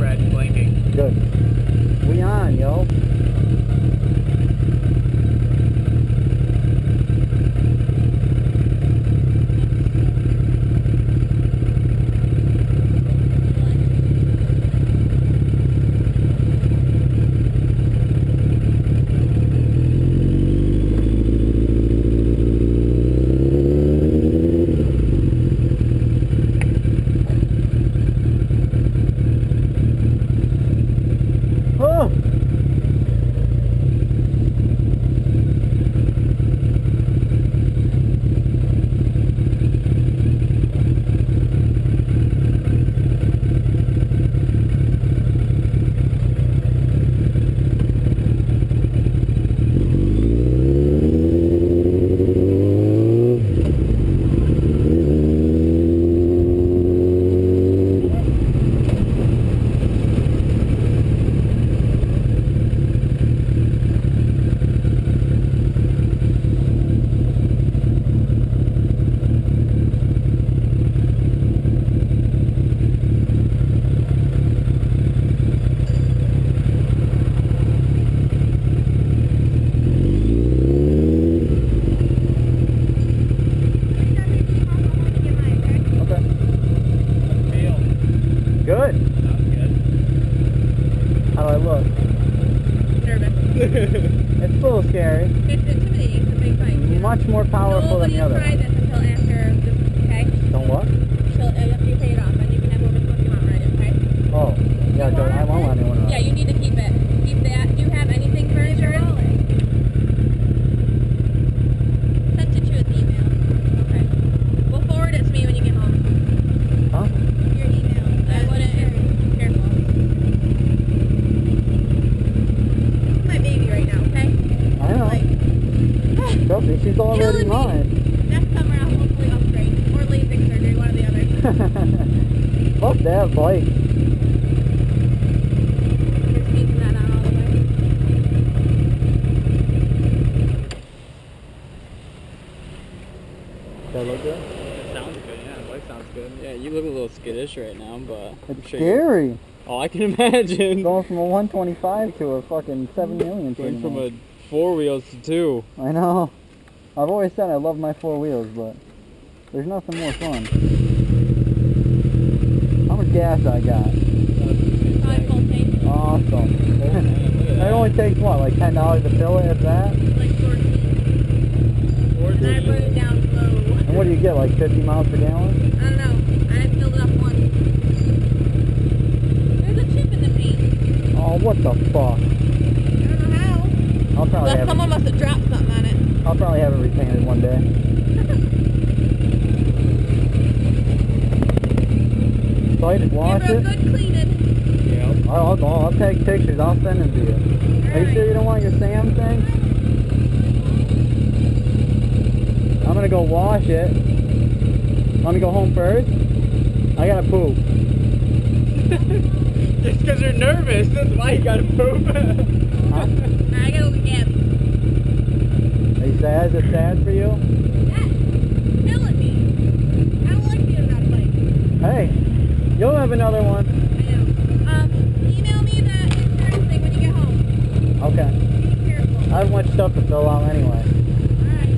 red blinking. Good. We on, yo. Good. Sounds good. How do I look? Nervous. It's a little scary. It's intimidating, it's a big bike. Much more powerful than the other. Nobody will try this until after this, okay? Don't what? After you pay it off, and you can have whatever one you want, right? Okay? Oh, yeah, I won't let anyone know. Yeah, you need to keep it. Keep that. Do you have anything for insurance? Send it to his email. Okay. We'll forward it to me when you get home. Huh? Your email. I wouldn't. Careful. My baby right now, okay? I know. Like, Trust me, she's already killing me. mine. Next summer I'll hopefully upgrade. Or LASIK surgery, one or the other. Fuck that bike. You're sneaking that out all the way. Does that look good? It sounds good, yeah. The bike sounds good. Yeah, you look a little skittish right now, but I'm It's sure scary. Oh, I can imagine. Going from a 125 to a fucking 7 million. Going from much. a 4 wheels to 2. I know. I've always said I love my 4 wheels, but there's nothing more fun. How much gas I got? Probably full tank. Awesome. Look It only takes what, like $10 to fill it, if that? Like 14. And I put it down low. And what do you get, like 50 miles per gallon? I don't know. I filled it up once. There's a chip in the paint. Oh, what the fuck? I don't know how. I'll probably Well, have someone must have dropped something on it. I'll probably have it repainted one day. So I just wash Give her a it. good cleaning. Yep. I'll take pictures. I'll send them to you. Are you sure you don't want your Sam thing? I'm gonna go wash it. Want me to go home first? I gotta poop. Just because you're nervous, that's why you gotta poop. Huh? I gotta look at it. Are you sad? Is it sad for you? That's killing me. I don't like being on a bike. Hey, you'll have another one. I know. Email me the insurance thing when you get home. Okay. Be careful. I have much stuff to fill out anyway. Alright.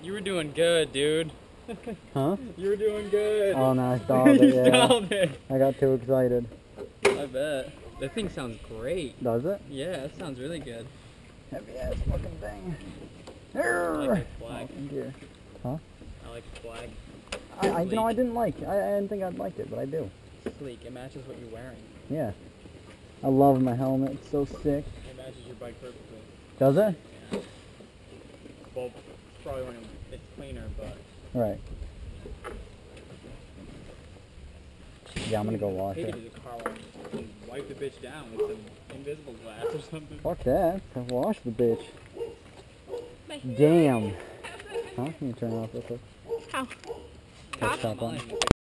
You were doing good, dude. Huh? You were doing good. Oh no, I stalled it, You yeah. stalled it. I got too excited. I bet. That thing sounds great. Does it? Yeah, that sounds really good. Heavy ass fucking thing. I like the flag. Oh, dear. Huh? I like the flag. I you know, I didn't think I'd like it, but I do. Sleek. It matches what you're wearing. Yeah. I love my helmet. It's so sick. It matches your bike perfectly. Does it? Yeah. Well, it's probably when it's cleaner, but... Right. Yeah, I'm gonna go wash Maybe it. to the car wash and wipe the bitch down with some invisible glass or something. Fuck that. I wash the bitch. Bye. Damn. Huh? Can you turn it off real quick? How? Stop on.